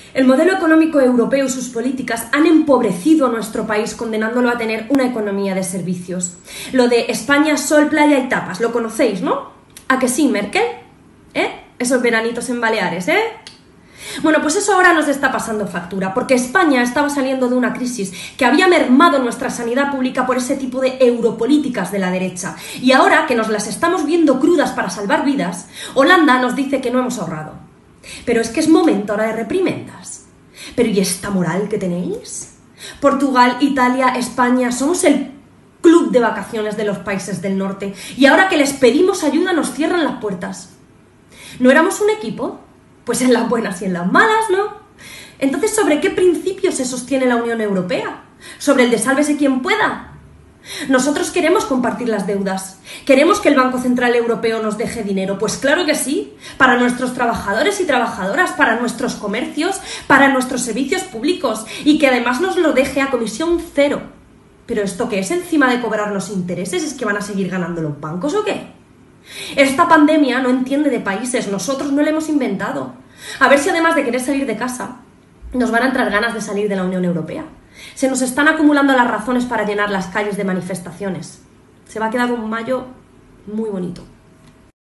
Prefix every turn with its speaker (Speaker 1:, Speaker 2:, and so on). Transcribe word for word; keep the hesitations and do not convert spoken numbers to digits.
Speaker 1: El modelo económico europeo y sus políticas han empobrecido a nuestro país, condenándolo a tener una economía de servicios. Lo de España, sol, playa y tapas, lo conocéis, ¿no? ¿A que sí, Merkel? ¿Eh? Esos veranitos en Baleares, ¿eh? Bueno, pues eso ahora nos está pasando factura, porque España estaba saliendo de una crisis que había mermado nuestra sanidad pública por ese tipo de europolíticas de la derecha. Y ahora que nos las estamos viendo crudas para salvar vidas, Holanda nos dice que no hemos ahorrado. Pero es que es momento ahora de reprimendas. ¿Pero y esta moral que tenéis? Portugal, Italia, España, somos el club de vacaciones de los países del norte. Y ahora que les pedimos ayuda nos cierran las puertas. ¿No éramos un equipo? Pues en las buenas y en las malas, ¿no? Entonces, ¿sobre qué principios se sostiene la Unión Europea? ¿Sobre el de sálvese quien pueda? Nosotros queremos compartir las deudas. ¿Queremos que el Banco Central Europeo nos deje dinero? Pues claro que sí. Para nuestros trabajadores y trabajadoras, para nuestros comercios, para nuestros servicios públicos. Y que además nos lo deje a comisión cero. ¿Pero esto qué es? ¿Encima de cobrarnos intereses? ¿Es que van a seguir ganando los bancos o qué? Esta pandemia no entiende de países, nosotros no la hemos inventado. A ver si además de querer salir de casa, nos van a entrar ganas de salir de la Unión Europea. Se nos están acumulando las razones para llenar las calles de manifestaciones. Se va a quedar un mayo muy bonito.